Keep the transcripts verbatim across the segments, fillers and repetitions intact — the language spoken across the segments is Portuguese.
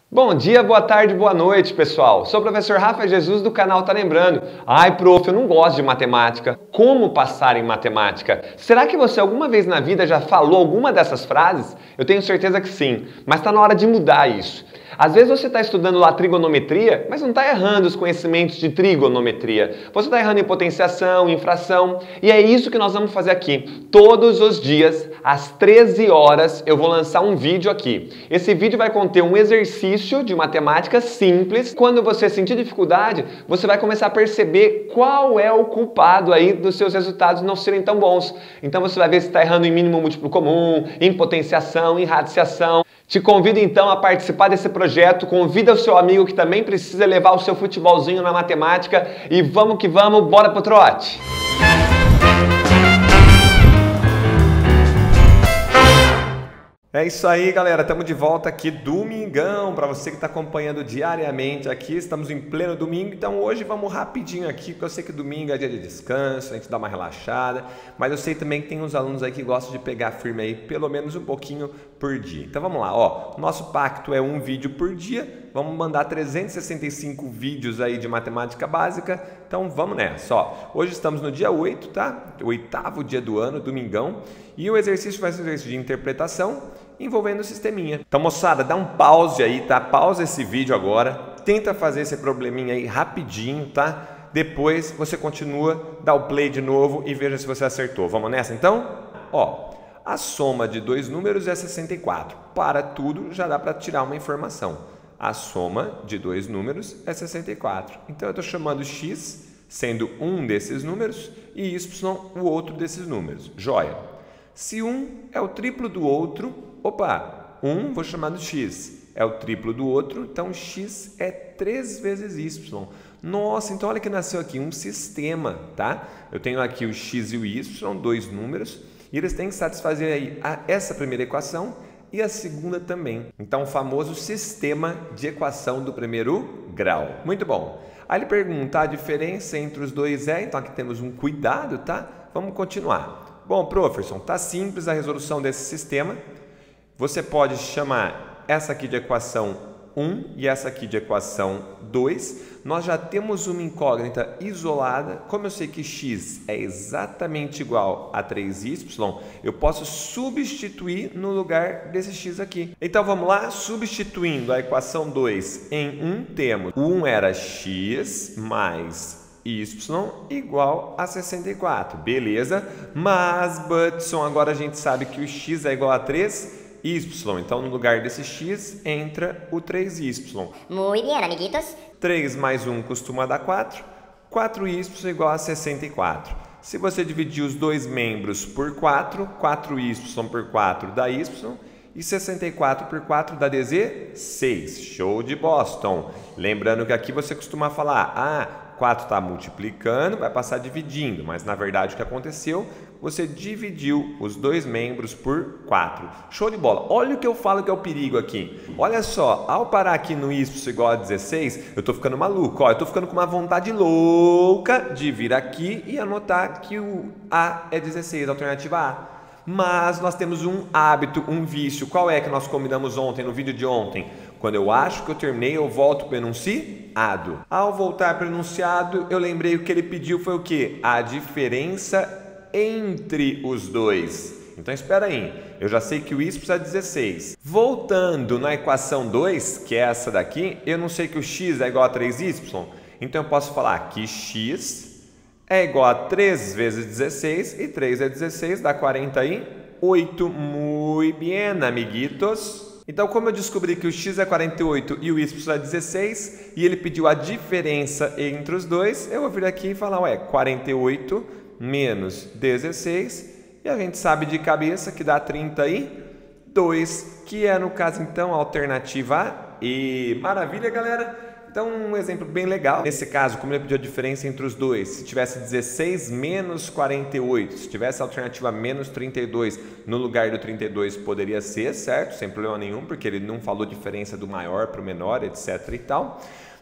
Bom dia, boa tarde, boa noite, pessoal. Sou o professor Rafa Jesus do canal Tá Lembrando. Ai, prof, eu não gosto de matemática. Como passar em matemática? Será que você alguma vez na vida já falou alguma dessas frases? Eu tenho certeza que sim, mas está na hora de mudar isso. Às vezes você está estudando lá trigonometria, mas não está errando os conhecimentos de trigonometria. Você está errando em potenciação, em fração, e é isso que nós vamos fazer aqui. Todos os dias, às treze horas, eu vou lançar um vídeo aqui. Esse vídeo vai conter um exercício de matemática simples. Quando você sentir dificuldade, você vai começar a perceber qual é o culpado aí dos seus resultados não serem tão bons. Então você vai ver se está errando em mínimo múltiplo comum, em potenciação, em radiciação. Te convido então a participar desse projeto, convida o seu amigo que também precisa levar o seu futebolzinho na matemática e vamos que vamos, bora pro trote! É isso aí, galera, estamos de volta aqui domingão, para você que está acompanhando diariamente aqui, estamos em pleno domingo, então hoje vamos rapidinho aqui, porque eu sei que domingo é dia de descanso, a gente dá uma relaxada, mas eu sei também que tem uns alunos aí que gostam de pegar firme aí pelo menos um pouquinho por dia. Então vamos lá, ó, nosso pacto é um vídeo por dia, vamos mandar trezentos e sessenta e cinco vídeos aí de matemática básica, então vamos nessa, ó. Hoje estamos no dia oito, tá? O oitavo dia do ano, domingão, e o exercício vai ser um exercício de interpretação, envolvendo o sisteminha. Então, moçada, dá um pause aí, tá? Pausa esse vídeo agora, tenta fazer esse probleminha aí rapidinho, tá? Depois você continua, dá o play de novo e veja se você acertou. Vamos nessa então? Ó, a soma de dois números é sessenta e quatro. Para tudo, já dá para tirar uma informação. A soma de dois números é sessenta e quatro. Então, eu estou chamando x sendo um desses números e y o outro desses números. Joia! Se um é o triplo do outro, opa, um vou chamar de x, é o triplo do outro, então x é três vezes y. Nossa, então olha que nasceu aqui um sistema, tá? Eu tenho aqui o x e o y, dois números, e eles têm que satisfazer aí a, essa primeira equação e a segunda também. Então, o famoso sistema de equação do primeiro grau. Muito bom. Aí ele pergunta a diferença entre os dois é, então aqui temos um cuidado, tá? Vamos continuar. Bom, professor, tá simples a resolução desse sistema. Você pode chamar essa aqui de equação um e essa aqui de equação dois. Nós já temos uma incógnita isolada. Como eu sei que x é exatamente igual a três y, eu posso substituir no lugar desse x aqui. Então vamos lá, substituindo a equação dois em um, temos o um era x mais y igual a sessenta e quatro, beleza? Mas, Butson, agora a gente sabe que o x é igual a três y, então no lugar desse x entra o três y. Muy bien, amiguitos. três mais um costuma dar quatro, quatro y igual a sessenta e quatro. Se você dividir os dois membros por quatro, quatro y por quatro dá y, e sessenta e quatro por quatro dá dezesseis. Show de Boston! Lembrando que aqui você costuma falar, ah, quatro está multiplicando, vai passar dividindo, mas na verdade o que aconteceu, você dividiu os dois membros por quatro. Show de bola! Olha o que eu falo que é o perigo aqui. Olha só, ao parar aqui no y igual a dezesseis, eu estou ficando maluco. Ó, eu estou ficando com uma vontade louca de vir aqui e anotar que o A é dezesseis, alternativa A. Mas nós temos um hábito, um vício. Qual é que nós combinamos ontem, no vídeo de ontem? Quando eu acho que eu terminei, eu volto para o enunciado. Ao voltar para o enunciado, eu lembrei o que ele pediu foi o quê? A diferença entre os dois. Então, espera aí. Eu já sei que o y é dezesseis. Voltando na equação dois, que é essa daqui, eu não sei que o x é igual a três y. Então, eu posso falar que x é igual a três vezes dezesseis, e três é dezesseis, dá quarenta e oito. Muito bem, amiguitos. Então, como eu descobri que o x é quarenta e oito e o y é dezesseis, e ele pediu a diferença entre os dois, eu vou vir aqui e falar, ué, quarenta e oito menos dezesseis, e a gente sabe de cabeça que dá trinta e dois, que é, no caso, então, a alternativa A. E maravilha, galera! Então, um exemplo bem legal. Nesse caso, como ele pediu a diferença entre os dois, se tivesse dezesseis menos quarenta e oito, se tivesse a alternativa menos trinta e dois no lugar do trinta e dois, poderia ser, certo? Sem problema nenhum, porque ele não falou diferença do maior para o menor, etc e tal.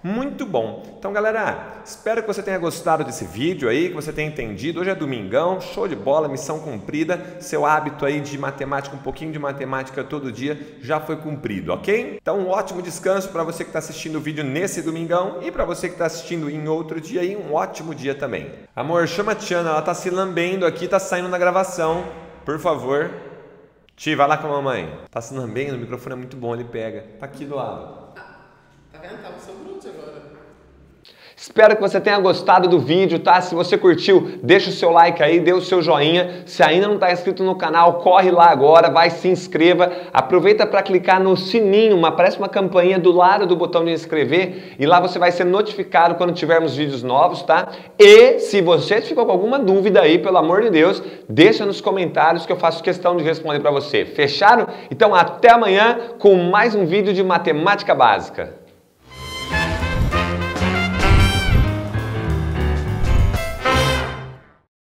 Muito bom. Então, galera, espero que você tenha gostado desse vídeo aí, que você tenha entendido. Hoje é domingão, show de bola, missão cumprida. Seu hábito aí de matemática, um pouquinho de matemática todo dia já foi cumprido, ok? Então, um ótimo descanso para você que está assistindo o vídeo nesse domingão e para você que está assistindo em outro dia aí, um ótimo dia também. Amor, chama a Tiana, ela tá se lambendo aqui, tá saindo na gravação. Por favor. Ti, vai lá com a mamãe. Tá se lambendo, o microfone é muito bom, ele pega. Tá aqui do lado. Tá vendo? Tá no seu grupo agora. Espero que você tenha gostado do vídeo, tá? Se você curtiu, deixa o seu like aí, dê o seu joinha. Se ainda não está inscrito no canal, corre lá agora, vai, se inscreva. Aproveita para clicar no sininho, aparece uma campainha do lado do botão de inscrever e lá você vai ser notificado quando tivermos vídeos novos, tá? E se você ficou com alguma dúvida aí, pelo amor de Deus, deixa nos comentários que eu faço questão de responder para você. Fecharam? Então até amanhã com mais um vídeo de matemática básica.